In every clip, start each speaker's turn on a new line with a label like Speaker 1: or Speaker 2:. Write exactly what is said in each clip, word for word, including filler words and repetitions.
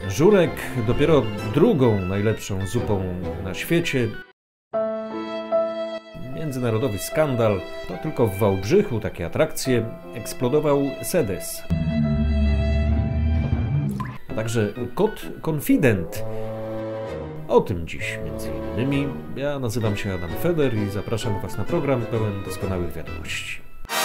Speaker 1: Żurek dopiero drugą najlepszą zupą na świecie. Międzynarodowy skandal. To tylko w Wałbrzychu takie atrakcje. Eksplodował sedes. A także kot konfident. O tym dziś między innymi. Ja nazywam się Adam Feder i zapraszam Was na program pełen doskonałych wiadomości.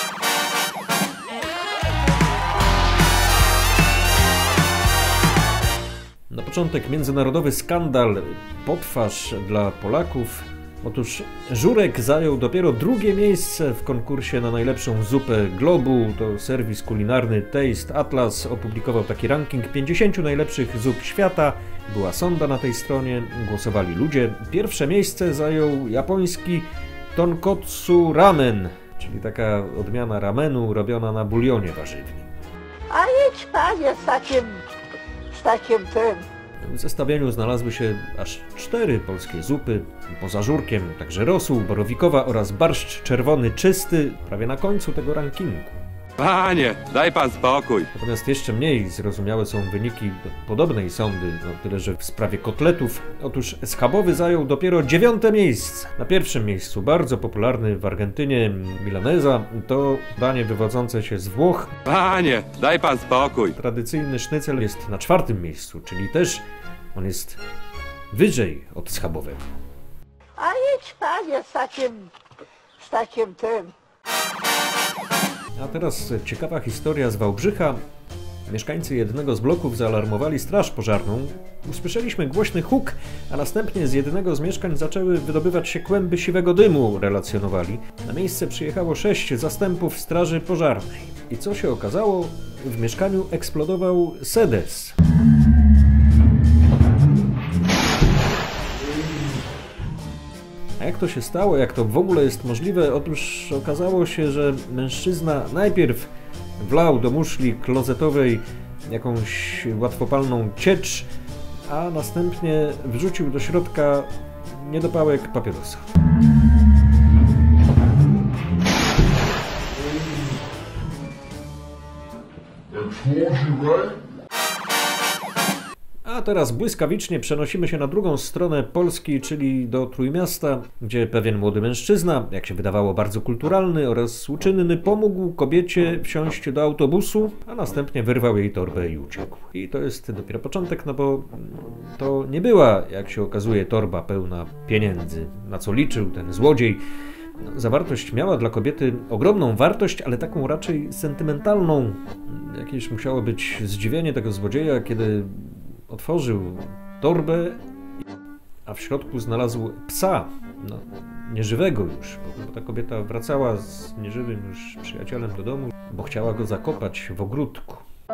Speaker 1: Na początek międzynarodowy skandal, potwarz dla Polaków. Otóż Żurek zajął dopiero drugie miejsce w konkursie na najlepszą zupę Globu. To serwis kulinarny Taste Atlas opublikował taki ranking pięćdziesięciu najlepszych zup świata. Była sonda na tej stronie, głosowali ludzie. Pierwsze miejsce zajął japoński tonkotsu ramen, czyli taka odmiana ramenu robiona na bulionie warzywnym.
Speaker 2: A jedź panie z takim, z takim tym.
Speaker 1: W zestawieniu znalazły się aż cztery polskie zupy, poza Żurkiem także rosół, borowikowa oraz barszcz czerwony czysty, prawie na końcu tego rankingu.
Speaker 3: Panie, daj pan spokój.
Speaker 1: Natomiast jeszcze mniej zrozumiałe są wyniki podobnej sondy, no tyle że w sprawie kotletów. Otóż schabowy zajął dopiero dziewiąte miejsce. Na pierwszym miejscu bardzo popularny w Argentynie milanesa, to danie wywodzące się z Włoch.
Speaker 3: Panie, daj pan spokój.
Speaker 1: Tradycyjny sznycel jest na czwartym miejscu, czyli też on jest wyżej od schabowego.
Speaker 2: A jedź panie z takim, z takim tym.
Speaker 1: A teraz ciekawa historia z Wałbrzycha. Mieszkańcy jednego z bloków zaalarmowali straż pożarną. Usłyszeliśmy głośny huk, a następnie z jednego z mieszkań zaczęły wydobywać się kłęby siwego dymu, relacjonowali. Na miejsce przyjechało sześć zastępów straży pożarnej. I co się okazało? W mieszkaniu eksplodował sedes. A jak to się stało, jak to w ogóle jest możliwe? Otóż okazało się, że mężczyzna najpierw wlał do muszli klozetowej jakąś łatwopalną ciecz, a następnie wrzucił do środka niedopałek papierosa. A teraz błyskawicznie przenosimy się na drugą stronę Polski, czyli do Trójmiasta, gdzie pewien młody mężczyzna, jak się wydawało bardzo kulturalny oraz uczynny, pomógł kobiecie wsiąść do autobusu, a następnie wyrwał jej torbę i uciekł. I to jest dopiero początek, no bo to nie była, jak się okazuje, torba pełna pieniędzy, na co liczył ten złodziej. Zawartość miała dla kobiety ogromną wartość, ale taką raczej sentymentalną. Jakieś musiało być zdziwienie tego złodzieja, kiedy otworzył torbę, a w środku znalazł psa, no, nieżywego już, bo ta kobieta wracała z nieżywym już przyjacielem do domu, bo chciała go zakopać w ogródku.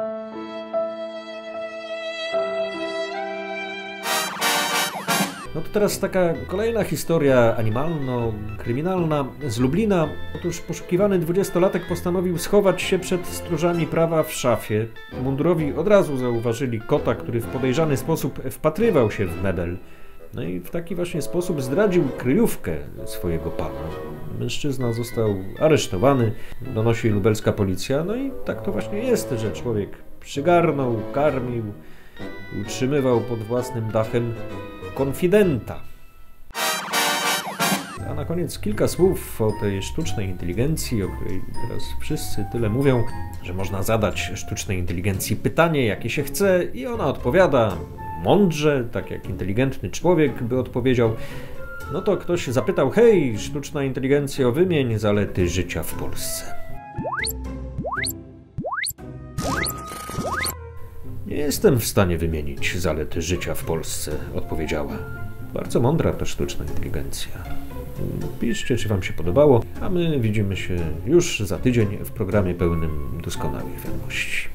Speaker 1: No to teraz taka kolejna historia animalno-kryminalna z Lublina. Otóż poszukiwany dwudziestolatek postanowił schować się przed stróżami prawa w szafie. Mundurowi od razu zauważyli kota, który w podejrzany sposób wpatrywał się w mebel. No i w taki właśnie sposób zdradził kryjówkę swojego pana. Mężczyzna został aresztowany, donosi lubelska policja. No i tak to właśnie jest, że człowiek przygarnął, karmił, utrzymywał pod własnym dachem konfidenta. A na koniec kilka słów o tej sztucznej inteligencji, o której teraz wszyscy tyle mówią, że można zadać sztucznej inteligencji pytanie, jakie się chce, i ona odpowiada mądrze, tak jak inteligentny człowiek by odpowiedział. No to ktoś zapytał: hej, sztuczna inteligencjo, wymień zalety życia w Polsce. Nie jestem w stanie wymienić zalety życia w Polsce, odpowiedziała. Bardzo mądra ta sztuczna inteligencja. Piszcie, czy Wam się podobało, a my widzimy się już za tydzień w programie pełnym doskonałych wiadomości.